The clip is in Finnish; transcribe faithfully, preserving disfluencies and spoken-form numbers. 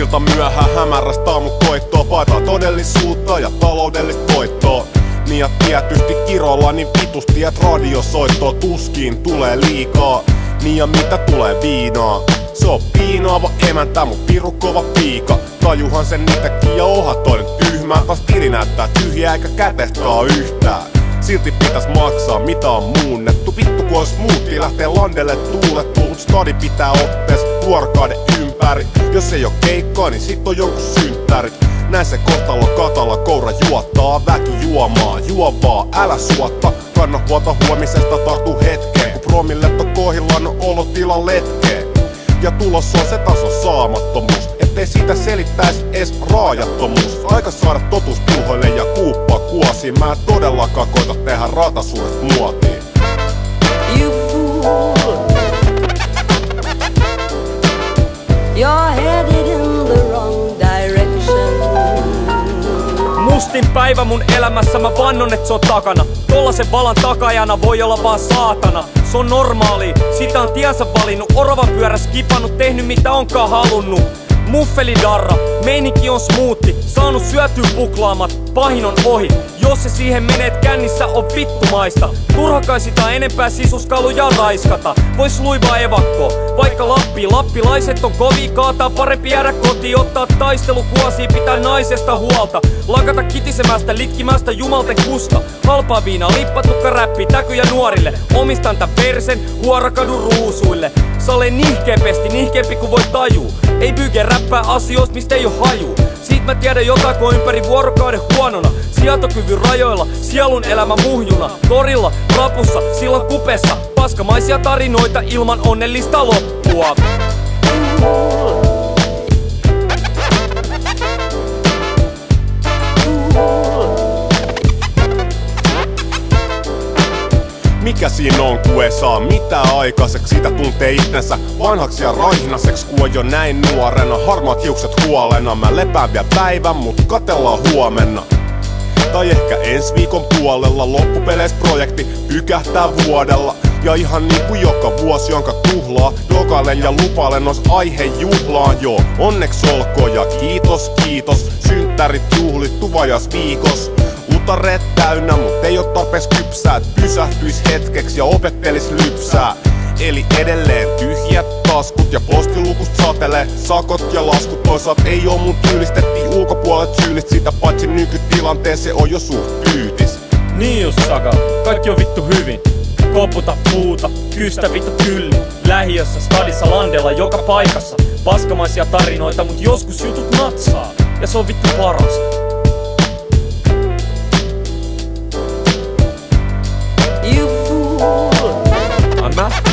Ilta myöhään hämärästä aamun koittoa, paetaa todellisuutta ja taloudellista voittoa. Niin ja tietysti kirolla niin vitusti, et radiosoittoa tuskin tulee liikaa. Niin ja mitä tulee viinaa? Se on piinaava emäntä, mut piru kova piika. Tajuhan sen niitäkin ja oha toinen tyhmää. Taas tili näyttää tyhjää eikä kätestää yhtään. Silti pitäis maksaa mitä on muunnettu. Vittu kun ois muutti lähtee landelle tuulettu. Mut stadi pitää ottees vuorokauden ympäri. Jos ei oo keikkaa niin sit on jonkun synttärit. Näin se kohtalo katalla koura juottaa. Väki juomaa, juo vaan, älä suotta. Kanna huolta huomisesta, tartu hetkeen. Kun promillet on kohillaan, on olotilan letkeen. Ja tulos on se taso saamattomuus, ettei siitä selittäis ees raajattomuus. Aika saada totuus puhoille ja kuuppaa kuosiin. Mä en todellakaan koita tehdä ratasuudet muotiin. You fool, you're headed in the wrong direction. Mustin päivä mun elämässä, mä vannon et se on takana. Tollasen valan takajana voi olla vaan saatana. Se on normaali, sitä on tiensä valinnut. Oravan pyörä skipannut, tehnyt mitä onkaan halunnut. Muffeli darra, meininki on smoothi. Saanut syötyä puklaamat, pahin on ohi. Jos se siihen meneet kännissä on vittumaista. Turha sitä enempää sisuskaluja raiskata. Vois luivaa evakko, vaikka Lappi. Lappilaiset on kovii, kaataa parempi jäädä kotiin. Ottaa taistelukuosia, pitää naisesta huolta. Lakata kitisemästä, litkimästä jumalten kusta. Halpaa viinaa, lippatukka räppi, täkyjä nuorille. Omistan tän persen, huorakadun ruusuille. Sä olen nihkeäpesti, nihkeämpi kuin voi tajuu. Ei byge räppää asioista, mistä ei oo haju. Siitä mä tiedän jotain, kun ympäri vuorokauden huonona. Sietokyvyn rajoilla, sielun elämä muhjuna. Torilla, rapussa, sillan kupessa. Paskamaisia tarinoita ilman onnellista loppua. Mikä siinä on, kun ei saa mitään aikaiseksi? Sitä tuntee itsensä vanhaksi ja raihnaseksi, kun on jo näin nuorena. Harmaat hiukset huolena, mä lepään vielä päivän, mut katellaan huomenna. Tai ehkä ensi viikon puolella loppupeleissä projekti pykähtää vuodella. Ja ihan niinku joka vuosi, jonka tuhlaa, jokailen ja lupailen ois aihe juhlaan. Joo, onneksi olkoon ja kiitos, kiitos. Synttärit juhlittu vajas viikos. Utareet täynnä, mut ei oo tarpees kypsää. Et pysähtyis hetkeksi ja opettelis lypsää. Eli edelleen tyhjät taskut ja postilukust satelee. Sakot ja laskut toisaat ei oo mun tyylistettiin ulkopuolet syylistä. Sitä paitsi nykytilanteeseen on jo suht tyytis. Niin just Saka, kaikki on vittu hyvin. Koputa puuta, kystä vittu tylli. Lähiössä, stadissa, landella, joka paikassa. Paskamaisia tarinoita, mut joskus jutut natsaa. Ja se on vittu parasta. You fool, Anna?